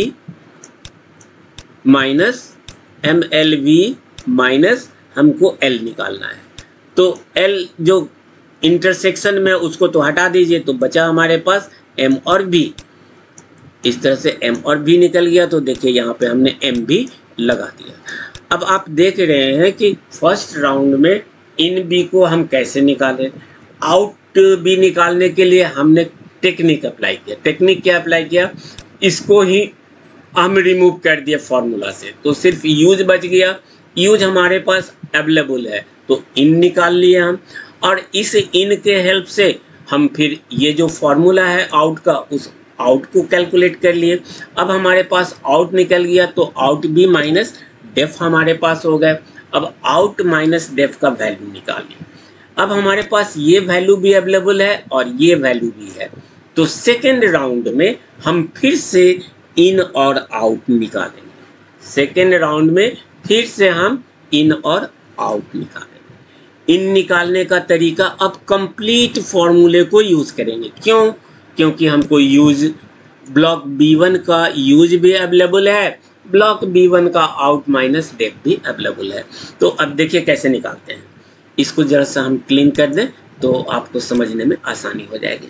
minus M L V minus हमको L निकालना है। तो L जो इंटरसेक्शन में उसको तो हटा दीजिए, तो बचा हमारे पास M और V। इस तरह से M और V निकल गया, तो देखिए यहाँ पे हमने M भी लगा दिया। अब आप देख रहे हैं कि फर्स्ट राउंड में इन बी को हम कैसे निकालें। आउट बी निकालने के लिए हमने टेक्निक अप्लाई किया। टेक्निक क्या अप्लाई किया, इसको ही हम रिमूव कर दिया फॉर्मूला से, तो सिर्फ यूज बच गया। यूज हमारे पास अवेलेबल है तो इन निकाल लिए हम, और इस इन के हेल्प से हम फिर ये जो फॉर्मूला है आउट का, उस आउट को कैलकुलेट कर लिए। अब हमारे पास आउट निकल गया, तो आउट बी माइनस डेफ हमारे पास हो गए। अब आउट माइनस डेफ का वैल्यू निकालिए। अब हमारे पास ये वैल्यू भी अवेलेबल है और ये वैल्यू भी है, तो सेकेंड राउंड में हम फिर से इन और आउट निकालेंगे। सेकेंड राउंड में फिर से हम इन और आउट निकालेंगे। इन निकालने का तरीका अब कंप्लीट फॉर्मूले को यूज करेंगे। क्यों? क्योंकि हमको यूज ब्लॉक बी वन का यूज भी अवेलेबल है, ब्लॉक बी वन का आउट माइनस डेफ भी अवेलेबल है। तो अब देखिए कैसे निकालते हैं। इसको जरा सा हम क्लीन कर दें तो आपको समझने में आसानी हो जाएगी।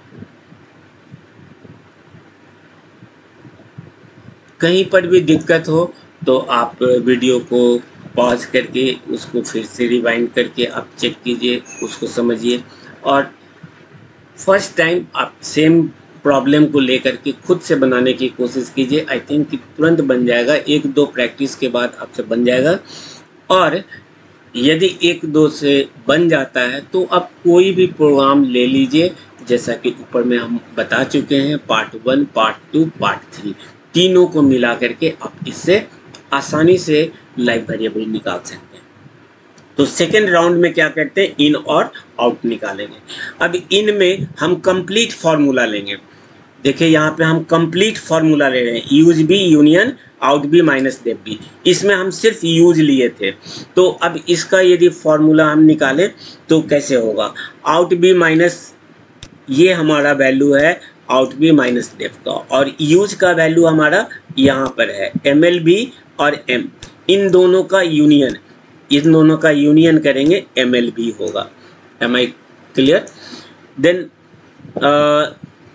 कहीं पर भी दिक्कत हो तो आप वीडियो को पॉज करके उसको फिर से रिवाइंड करके आप चेक कीजिए, उसको समझिए, और फर्स्ट टाइम आप सेम प्रॉब्लम को लेकर के खुद से बनाने की कोशिश कीजिए। आई थिंक कि तुरंत बन जाएगा, एक दो प्रैक्टिस के बाद आपसे बन जाएगा। और यदि एक दो से बन जाता है तो आप कोई भी प्रोग्राम ले लीजिए, जैसा कि ऊपर में हम बता चुके हैं, part one, part two, part three, तीनों को मिला करके आप इससे आसानी से लाइव वेरिएबल निकाल सकते हैं। तो सेकेंड राउंड में क्या करते हैं, इन और आउट निकालेंगे। अब इन में हम कंप्लीट फार्मूला लेंगे। देखिए यहाँ पे हम कंप्लीट फार्मूला ले रहे हैं, use B union out B minus def B. इसमें हम सिर्फ यूज लिए थे, तो अब इसका यदि फार्मूला हम निकालें तो कैसे होगा। आउट बी माइनस, ये हमारा वैल्यू है आउट बी माइनस डेफ का, और यूज का वैल्यू हमारा यहाँ पर है एम एल बी और एम, इन दोनों का यूनियन, इन दोनों का यूनियन करेंगे एम एल बी होगा। Am I clear? देन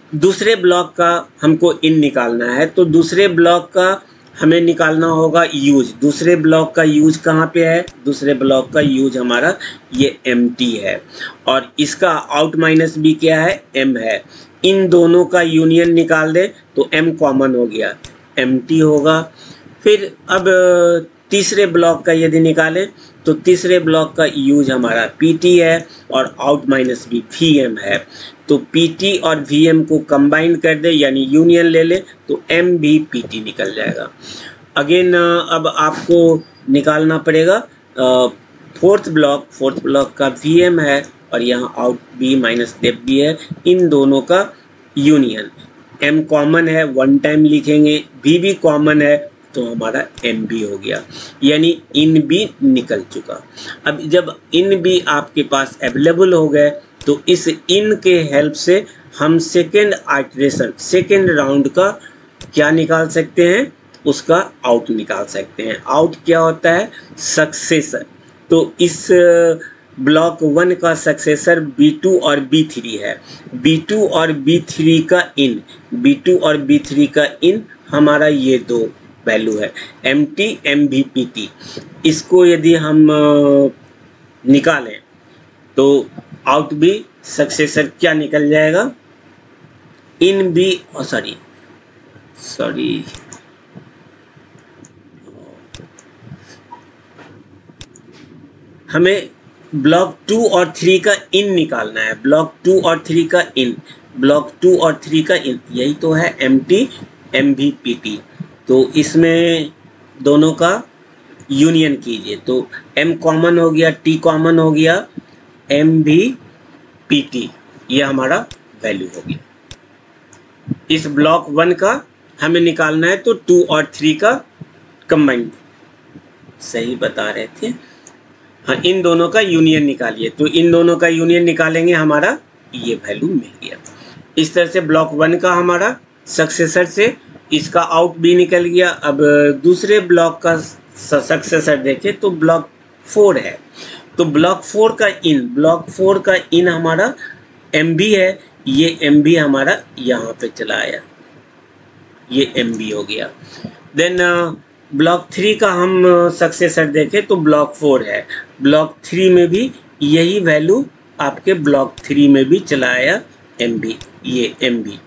दूसरे ब्लॉक का हमको इन निकालना है, तो दूसरे ब्लॉक का हमें निकालना होगा यूज। दूसरे ब्लॉक का यूज कहाँ पे है? दूसरे ब्लॉक का यूज हमारा ये एम टी है, और इसका आउट माइनस बी क्या है? एम है। इन दोनों का यूनियन निकाल दे तो एम कॉमन हो गया, एम टी होगा। फिर अब तीसरे ब्लॉक का यदि निकालें तो तीसरे ब्लॉक का यूज हमारा पी टी है और out minus B V M है। तो पी टी और वी एम को कंबाइन कर दे यानी यूनियन ले ले तो एम भी पी टी निकल जाएगा। अगेन अब आपको निकालना पड़ेगा फोर्थ ब्लॉक। फोर्थ ब्लॉक का वी एम है और यहाँ out B minus def B है, इन दोनों का यूनियन। एम कॉमन है, वन टाइम लिखेंगे, वी भी कॉमन है तो हमारा एम बी हो गया, यानी इन बी निकल चुका। अब जब इन बी आपके पास अवेलेबल हो गए तो इस इन के हेल्प से हम सेकेंड आइटरेशन, सेकेंड राउंड का क्या निकाल सकते हैं? उसका आउट निकाल सकते हैं। आउट क्या होता है? सक्सेसर। तो इस ब्लॉक वन का सक्सेसर बी टू और बी थ्री है। बी टू और बी थ्री का इन, बी टू और बी थ्री का इन हमारा ये दो वैल्यू है, M T M V P T. इसको यदि हम निकालें तो आउट बी सक्सेसर क्या निकल जाएगा? इन बी, सॉरी सॉरी हमें ब्लॉक टू और थ्री का इन निकालना है। ब्लॉक टू और थ्री का इन, ब्लॉक टू और थ्री का इन यही तो है M T M V P T. तो इसमें दोनों का यूनियन कीजिए तो m कॉमन हो गया, t कॉमन हो गया, एम वी पी टी ये हमारा वैल्यू हो गया। इस ब्लॉक वन का हमें निकालना है तो टू और थ्री का कंबाइंड, सही बता रहे थे। हाँ, इन दोनों का यूनियन निकालिए तो इन दोनों का यूनियन निकालेंगे हमारा ये वैल्यू मिल गया। इस तरह से ब्लॉक वन का हमारा सक्सेसर से इसका आउट भी निकल गया। अब दूसरे ब्लॉक का सक्सेसर देखें तो ब्लॉक फोर है, तो ब्लॉक फोर का इन, ब्लॉक फोर का इन हमारा एम बी है, ये एम बी हमारा यहाँ पे चला आया, ये एम बी हो गया। देन ब्लॉक थ्री का हम सक्सेसर देखें तो ब्लॉक फोर है, ब्लॉक थ्री में भी यही वैल्यू आपके ब्लॉक थ्री में भी चला आया एम बी, ये एम बी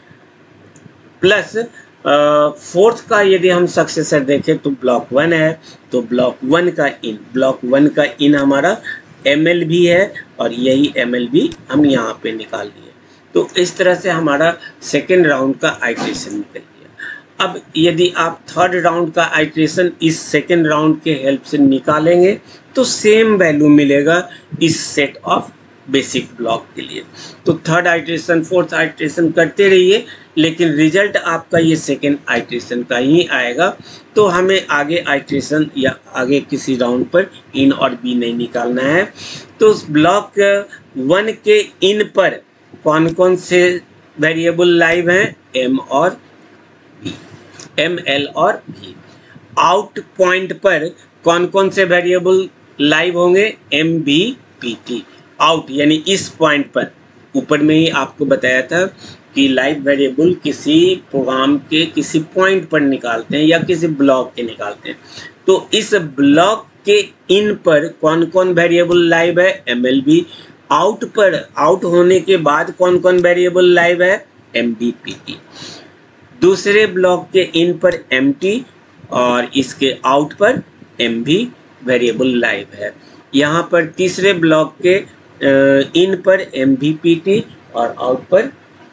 प्लस फोर्थ का यदि हम सक्सेसर देखें तो ब्लॉक वन है, तो ब्लॉक वन का इन, ब्लॉक वन का इन हमारा एम एल भी है और यही एम एल भी हम यहाँ पे निकाल लिए। तो इस तरह से हमारा सेकेंड राउंड का आइट्रेशन निकल गया। अब यदि आप थर्ड राउंड का आइट्रेशन इस सेकेंड राउंड के हेल्प से निकालेंगे तो सेम वैल्यू मिलेगा इस सेट ऑफ बेसिक ब्लॉक के लिए। तो थर्ड आइट्रेशन फोर्थ आइट्रेशन करते रहिए, लेकिन रिजल्ट आपका ये सेकेंड आइट्रेशन का ही आएगा। तो हमें आगे आइट्रेशन या आगे किसी राउंड पर इन और बी नहीं निकालना है। तो ब्लॉक वन के इन पर कौन कौन से वेरिएबल लाइव हैं? एम और बी, एम एल और बी। आउट पॉइंट पर कौन कौन से वेरिएबल लाइव होंगे? M B P T. Out यानी इस पॉइंट पर, ऊपर में ही आपको बताया था कि लाइव वेरिएबल किसी प्रोग्राम के किसी पॉइंट पर निकालते हैं या किसी ब्लॉक के निकालते हैं। तो इस ब्लॉक के इन पर कौन कौन वेरिएबल लाइव है? M L B. आउट पर, आउट होने के बाद कौन कौन वेरिएबल लाइव है? M B P T. दूसरे ब्लॉक के इन पर एम टी और इसके आउट पर एम बी वेरिएबल लाइव है। यहाँ पर तीसरे ब्लॉक के इन पर एम बी पी टी और आउट पर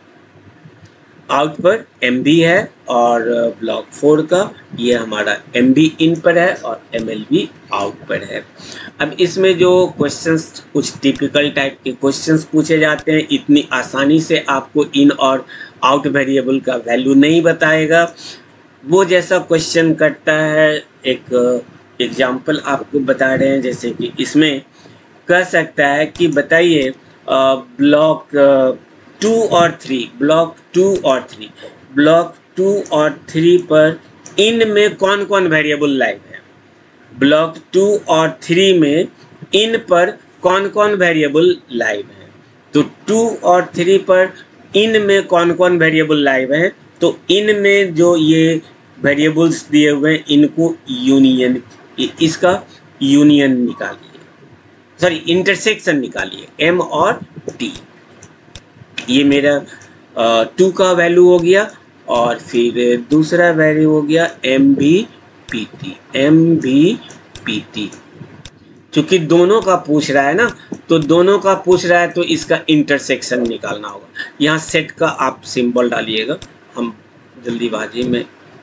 आउट पर एम बी है, और ब्लॉक फोर का ये हमारा एम बी इन पर है और एम एल बी आउट पर है। अब इसमें जो क्वेश्चंस कुछ टिपिकल टाइप के क्वेश्चंस पूछे जाते हैं, इतनी आसानी से आपको इन और आउट वेरिएबल का वैल्यू नहीं बताएगा। वो जैसा क्वेश्चन करता है, एक एग्जाम्पल आपको बता रहे हैं, जैसे कि इसमें कह सकता है कि बताइए ब्लॉक टू और थ्री, ब्लॉक टू और थ्री, ब्लॉक टू और थ्री पर इन में कौन कौन वेरिएबल लाइव है? ब्लॉक टू और थ्री में इन पर कौन कौन वेरिएबल लाइव है? तो टू और थ्री पर इन में कौन कौन वेरिएबल लाइव है, तो इन में जो ये वेरिएबल्स दिए हुए हैं इनको यूनियन, इसका यूनियन निकालिए, सॉरी इंटरसेक्शन निकालिए, एम और टी। ये मेरा टू का वैल्यू हो गया और फिर दूसरा वैल्यू हो गया एम भी पी टी, एम भी पी टी। चूंकि दोनों का पूछ रहा है ना, तो दोनों का पूछ रहा है तो इसका इंटरसेक्शन निकालना होगा। यहाँ सेट का आप सिंबल डालिएगा, हम जल्दीबाजी में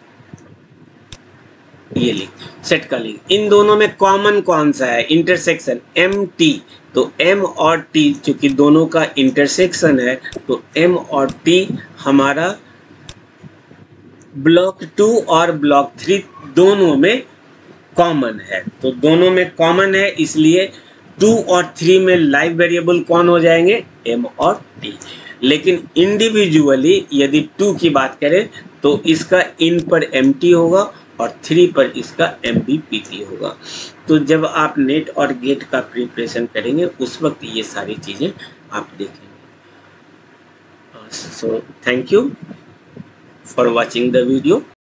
ये लिख सेट का लिख। इन दोनों में कॉमन कौन सा है, इंटरसेक्शन एम टी, तो एम और टी चूंकि दोनों का इंटरसेक्शन है तो एम और टी हमारा ब्लॉक टू और ब्लॉक थ्री दोनों में कॉमन है। तो दोनों में कॉमन है इसलिए टू और थ्री में लाइव वेरिएबल कौन हो जाएंगे, एम और टी। लेकिन इंडिविजुअली यदि टू की बात करें तो इसका इन पर एम टी होगा और थ्री पर इसका एम बी पी टी होगा। तो जब आप नेट और गेट का प्रिपरेशन करेंगे उस वक्त ये सारी चीज़ें आप देखेंगे। So thank you for watching the video.